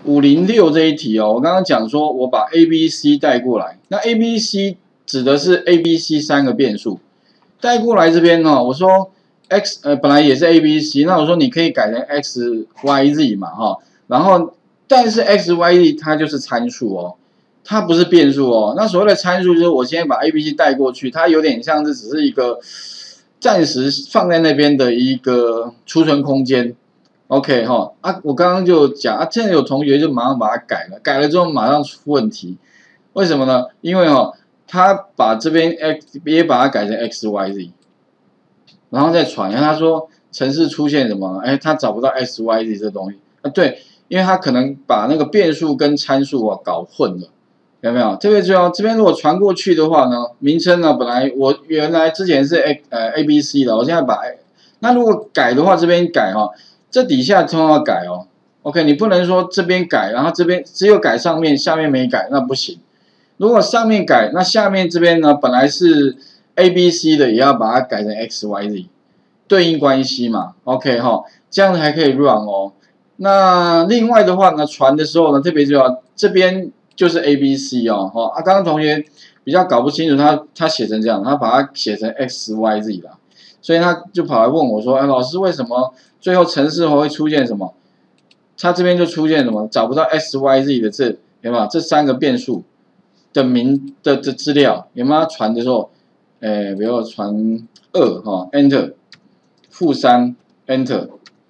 506这一题哦，我刚刚讲说我把 A、B、C 带过来，那 A、B、C 指的是 A、B、C 三个变数带过来这边哦，我说 本来也是 A、B、C， 那我说你可以改成 X、Y、Z 嘛哈，然后但是 X、Y、Z 它就是参数哦，它不是变数哦。那所谓的参数就是我先把 A、B、C 带过去，它有点像是只是一个暂时放在那边的一个储存空间。OK 哈我刚刚就讲现在有同学就马上把它改了，改了之后马上出问题，为什么呢？因为他把这边 X 也把它改成 XYZ， 然后再传，然后他说程式出现什么？他找不到 XYZ 这东西对，因为他可能把那个变数跟参数搞混了，有没有？这边如果传过去的话呢，名称呢本来我原来之前是ABC 的，我现在把那如果改的话，这边改这底下通要改哦 ，OK， 你不能说这边改，然后这边只有改上面，下面没改，那不行。如果上面改，那下面这边呢，本来是 A、B、C 的，也要把它改成 X、Y、Z， 对应关系嘛 ，OK 这样还可以 run 哦。那另外的话呢，传的时候呢，特别重要，这边就是 A、B、C 哦，刚刚同学比较搞不清楚，他写成这样，他把它写成 X、Y、Z 啦。所以他就跑来问我说：“老师，为什么最后程式会出现什么？他这边就出现什么？找不到 XYZ 的有没有？这三个变数的资料有没有？传的时候，比如传2 Enter， -3 Enter，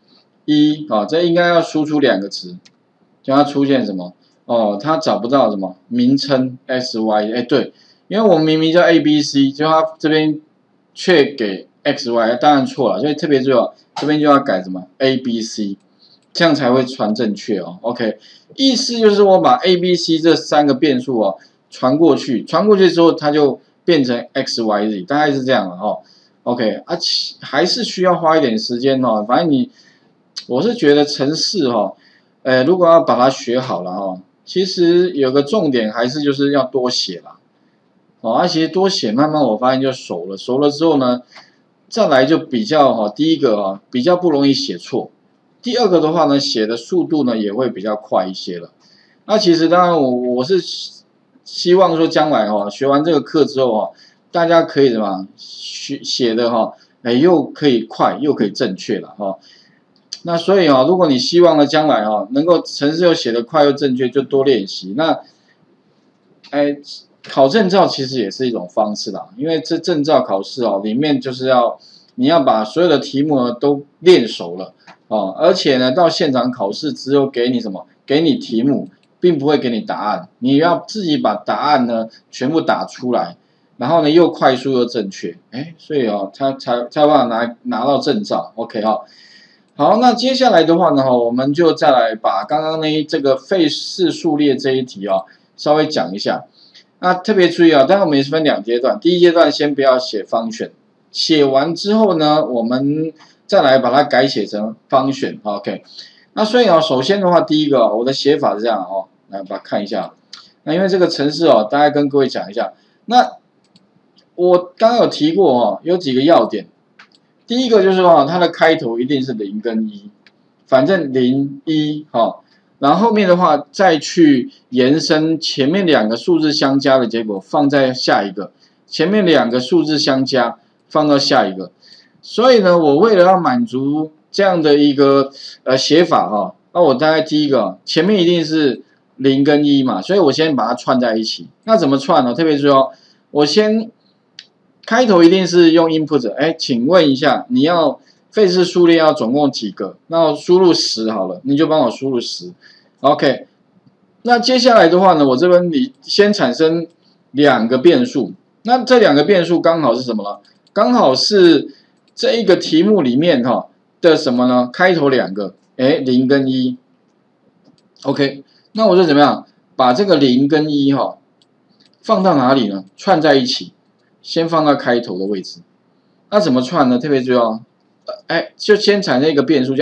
1这应该要输出2个值，叫它出现什么？他找不到什么名称 XY， 对，因为我们明明叫 ABC， 就他这边却给XY 当然错了，所以特别注意这边就要改什么 ABC， 这样才会传正确哦。OK， 意思就是我把 ABC 这三个变数传过去之后，它就变成 XYZ， 大概是这样了OK， 还是需要花一点时间反正我是觉得程式如果要把它学好了其实有个重点还是就是要多写啦。其实多写，慢慢我发现就熟了。熟了之后呢，再来就比较第一个比较不容易写错，第二个的话呢，写的速度呢也会比较快一些了。那其实当然我是希望说将来学完这个课之后大家可以写的又可以快又可以正确了那所以如果你希望呢将来能够程式又写得快又正确，就多练习。那考证照其实也是一种方式啦，因为这证照考试里面就是你要把所有的题目呢都练熟了而且呢到现场考试只有给你什么？给你题目，并不会给你答案，你要自己把答案呢全部打出来，然后呢又快速又正确，所以才有办法拿到证照 ，OK 好，那接下来的话呢我们就再来把刚刚这个费氏数列这一题稍微讲一下。那特别注意当然我们也是分2阶段，第一阶段先不要写function，写完之后呢，我们再来把它改写成function ，OK。那所以首先的话，第一个我的写法是这样来把它看一下。那因为这个程式大概跟各位讲一下。那我刚刚有提过有几个要点。第一个就是它的开头一定是0跟1，反正0、1然后后面的话再去延伸前面2个数字相加的结果放在下一个，前面2个数字相加放到下一个。所以呢，我为了要满足这样的一个写法那我大概第一个前面一定是0跟1嘛，所以我先把它串在一起。那怎么串呢？特别注意我先开头一定是用 input， 请问一下你要费氏数列要总共几个？那我输入10好了，你就帮我输入10。OK， 那接下来的话呢，我这边你先产生2个变数。那这2个变数刚好是什么呢？刚好是这一个题目里面的什么呢？开头2个，0跟1。OK， 那我就怎么样把这个0跟1放到哪里呢？串在一起，先放到开头的位置。那怎么串呢？特别注意就先产生一个变数叫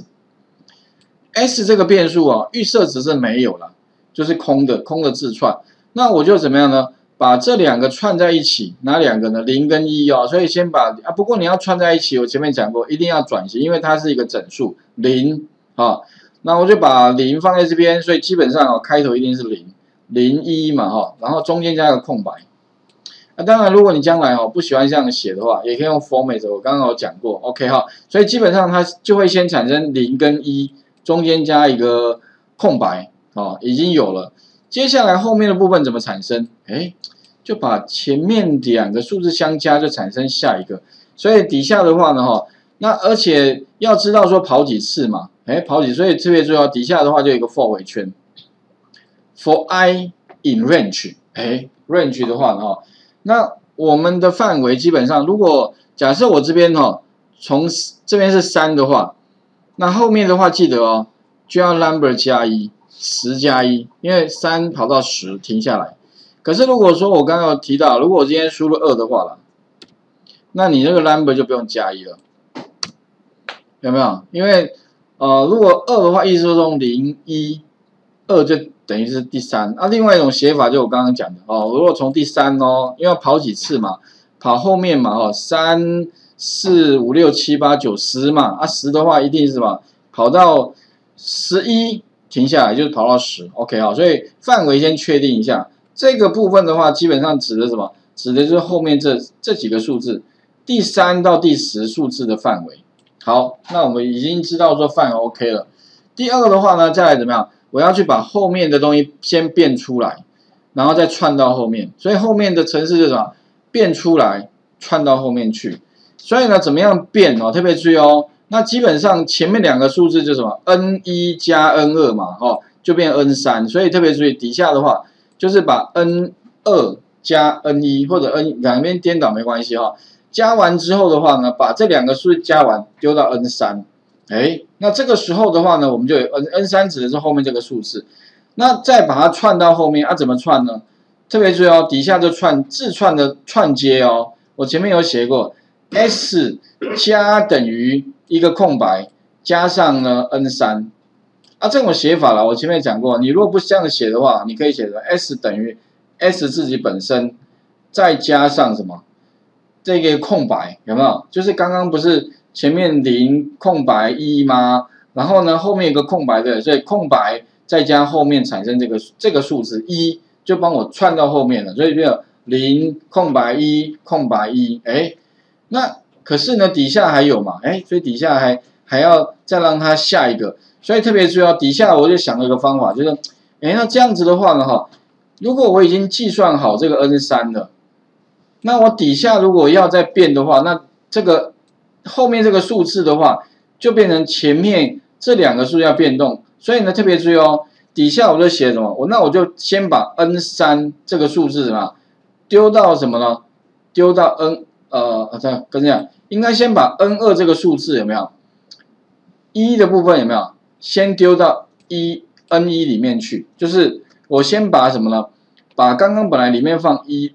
S。S 这个变数预设值是没有了，就是空的字串。那我就怎么样呢？把这2个串在一起，哪2个呢？0跟1所以先把不过你要串在一起，我前面讲过，一定要转型，因为它是一个整数0 那我就把0放在这边，所以基本上开头一定是0、0、1嘛然后中间加个空白。那当然，如果你将来不喜欢这样写的话，也可以用 format， 我刚刚有讲过 ，OK 所以基本上它就会先产生0跟1，中间加一个空白已经有了。接下来后面的部分怎么产生？就把前面2个数字相加，就产生下一个。所以底下的话呢那而且要知道说跑几次嘛，跑几，所以特别重要。底下的话就有一个 for 尾圈 ，for i in range，range 的话呢那我们的范围基本上，如果假设我这边从这边是3的话，那后面的话记得就要 number 加1， 10加1，因为3跑到10停下来。可是如果说我刚刚有提到，如果我今天输入2的话那你那个 number 就不用加1了，有没有？因为如果2的话，意思说从0、1、2就等于是第3。另外一种写法就我刚刚讲的如果从第3因为要跑几次嘛，跑后面嘛3、4、5、6、7、8、9、10嘛10的话一定是什么？跑到11停下来，就是跑到10 ，OK 所以范围先确定一下。这个部分的话，基本上指的什么？指的就是后面这几个数字，第3到第10数字的范围。好，那我们已经知道说范围 OK 了。第2个的话呢，再来怎么样？我要去把后面的东西先变出来，然后再串到后面。所以后面的程式是什么？变出来，串到后面去。所以呢，怎么样变特别注意那基本上前面2个数字就是什么 ？n1 加 n2 嘛就变 n3。所以特别注意底下的话。就是把 n2 加 n1 或者 n 两边颠倒没关系加完之后的话呢，把这2个数字加完丢到 n3，那这个时候的话呢，我们就有 n3 指的是后面这个数字，那再把它串到后面怎么串呢？特别注意底下就字串的串接我前面有写过 s 加等于一个空白加上呢 n3。这种写法啦，我前面讲过，你如果不这样写的话，你可以写成 s 等于 s 自己本身，再加上什么？这个空白有没有？就是刚刚不是前面0空白1吗？然后呢，后面有个空白的，所以空白再加后面产生这个数字1，就帮我串到后面了，所以变成0空白1空白1，那可是呢底下还有嘛，所以底下还要再让它下一个。所以特别注意底下我就想了一个方法，就是，那这样子的话呢，如果我已经计算好这个 n3 了，那我底下如果要再变的话，那这个后面这个数字的话，就变成前面这2个数要变动。所以呢，特别注意底下我就写什么？那我就先把 n3 这个数字丢到什么呢？丢到跟这样，应该先把 n2 这个数字有没有？1的部分有没有？先丢到n1 里面去，就是我先把什么呢？把刚刚本来里面放1，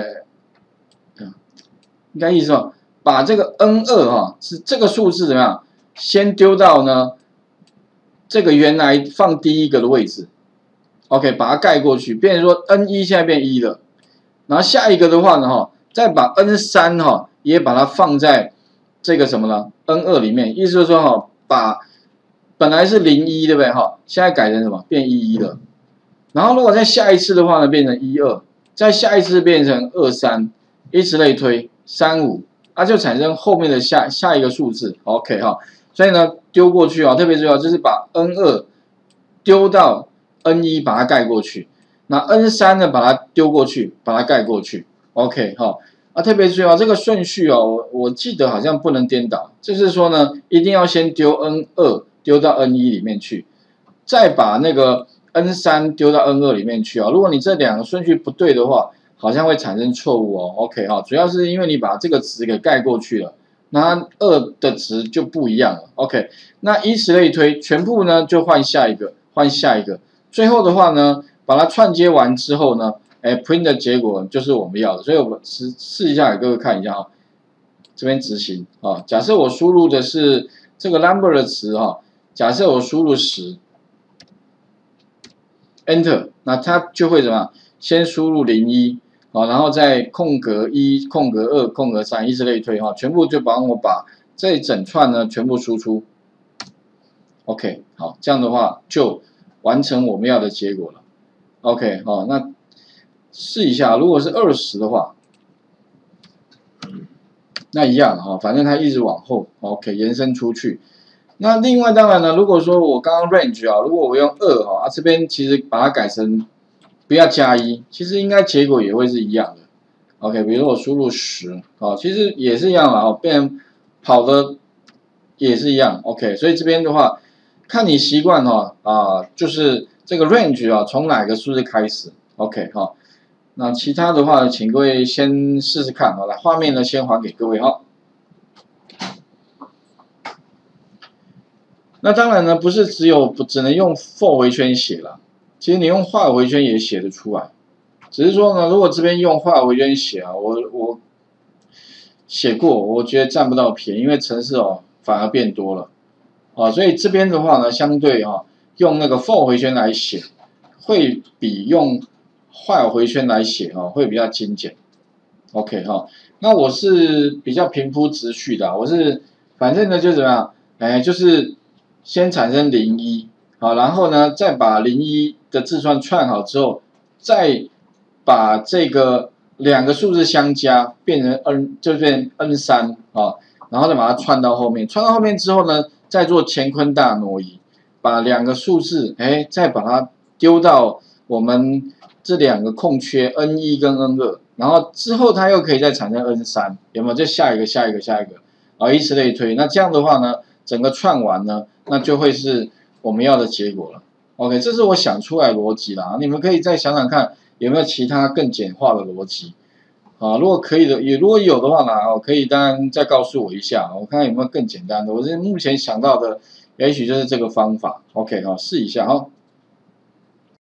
应该意思把这个 n2 是这个数字怎么样？先丢到呢这个原来放第一个的位置 ，OK， 把它盖过去，变成说 n1 现在变1了。然后下一个的话呢再把 n3 也把它放在这个什么呢 n2 里面，意思就是说把本来是01，对不对现在改成什么？变11了。然后如果再下一次的话呢，变成12，再下一次变成23，以此类推35，就产生后面的下一个数字 ，OK 所以呢丢过去特别重要，就是把 n2 丢到 n1，把它盖过去。那 n3 呢，把它丢过去，把它盖过去 ，OK 特别注意这个顺序我记得好像不能颠倒，就是说呢，一定要先丢 n2。丢到 n1 里面去，再把那个 n3 丢到 n2 里面去如果你这2个顺序不对的话，好像会产生错误OK 主要是因为你把这个值给盖过去了，那2的值就不一样了 OK。那以此类推，全部呢就换下一个，换下一个，最后的话呢，把它串接完之后呢，print 的结果就是我们要的。所以我们试一下给各位看一下这边执行假设我输入的是这个 number 的词假设我输入10 ，Enter， 那它就会怎么样？先输入01，然后再空格1、空格2、空格3，以此类推全部就帮我把这一整串呢全部输出。 OK， 好，这样的话就完成我们要的结果了。OK， 好，那试一下，如果是20的话，那一样哈，反正它一直往后 OK 延伸出去。那另外当然呢，如果说我刚刚 range 啊，如果我用2哈，这边其实把它改成不要加1，其实应该结果也会是一样的。OK， 比如我输入10，其实也是一样啦，变成跑的也是一样。OK， 所以这边的话，看你习惯就是这个 range 啊，从哪个数字开始 ？OK 哈，那其他的话，请各位先试试看。好，来，画面呢先还给各位哈。那当然呢，不是只能用 for 回圈写了，其实你用while回圈也写得出来。只是说呢，如果这边用while回圈写啊，我写过，我觉得占不到便宜，因为程式反而变多了所以这边的话呢，相对用那个 for 回圈来写，会比用while回圈来写会比较精简。OK 那我是比较平铺直叙的，我是反正呢就怎么样，就是先产生01，然后呢再把01的字串串好之后，再把这个2个数字相加，变成 n 就变 n3然后再把它串到后面，串到后面之后呢，再做乾坤大挪移，把2个数字再把它丢到我们这2个空缺 n1 跟 n2， 然后之后它又可以再产生 n3， 有没有？就下一个以此类推。那这样的话呢，整个串完呢，那就会是我们要的结果了。OK， 这是我想出来的逻辑啦，你们可以再想想看有没有其他更简化的逻辑。如果可以的，如果有的话呢，可以当然再告诉我一下，我看看有没有更简单的。我是目前想到的，也许就是这个方法。OK， 试一下哈。